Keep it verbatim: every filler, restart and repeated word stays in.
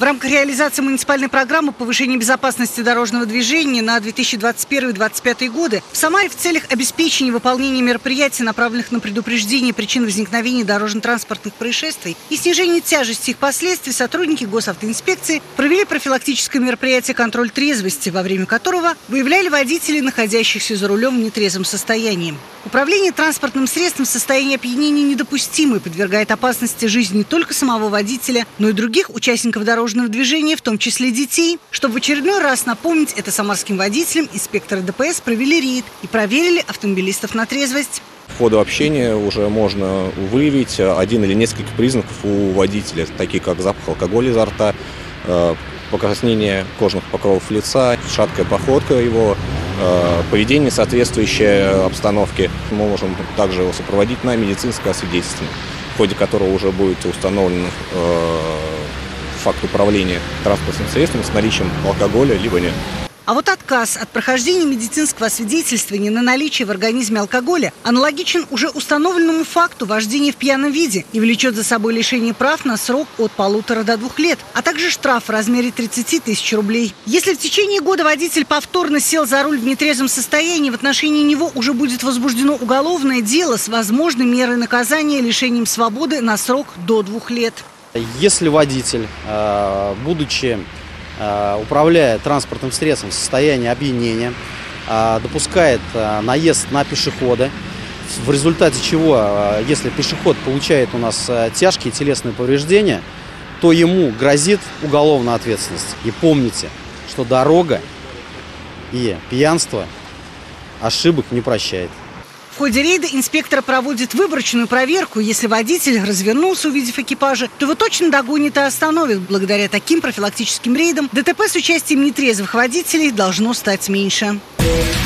В рамках реализации муниципальной программы повышения безопасности дорожного движения на две тысячи двадцать первый — две тысячи двадцать пятый годы в Самаре в целях обеспечения выполнения мероприятий, направленных на предупреждение причин возникновения дорожно-транспортных происшествий и снижение тяжести их последствий, сотрудники госавтоинспекции провели профилактическое мероприятие «Контроль трезвости», во время которого выявляли водителей, находящихся за рулем в нетрезвом состоянии. Управление транспортным средством в состоянии опьянения недопустимо и подвергает опасности жизни не только самого водителя, но и других участников дорожного движения, в том числе детей. Чтобы в очередной раз напомнить это самарским водителям, инспекторы ДПС провели рейд и проверили автомобилистов на трезвость. По ходу общения уже можно выявить один или несколько признаков у водителя, такие как запах алкоголя изо рта, покраснение кожных покровов лица, шаткая походка его, поведение, соответствующее обстановке. Мы можем также его сопроводить на медицинское освидетельствование, в ходе которого уже будет установлен факт управления транспортным средством с наличием алкоголя либо нет. А вот отказ от прохождения медицинского освидетельствования на наличие в организме алкоголя аналогичен уже установленному факту вождения в пьяном виде и влечет за собой лишение прав на срок от полутора до двух лет, а также штраф в размере тридцати тысяч рублей. Если в течение года водитель повторно сел за руль в нетрезвом состоянии, в отношении него уже будет возбуждено уголовное дело с возможной мерой наказания лишением свободы на срок до двух лет. Если водитель, будучи управляя транспортным средством в состоянии опьянения, допускает наезд на пешехода, в результате чего, если пешеход получает у нас тяжкие телесные повреждения, то ему грозит уголовная ответственность. И помните, что дорога и пьянство ошибок не прощает. В ходе рейда инспектор проводит выборочную проверку. Если водитель развернулся, увидев экипажа, то его точно догонит и остановит. Благодаря таким профилактическим рейдам ДТП с участием нетрезвых водителей должно стать меньше.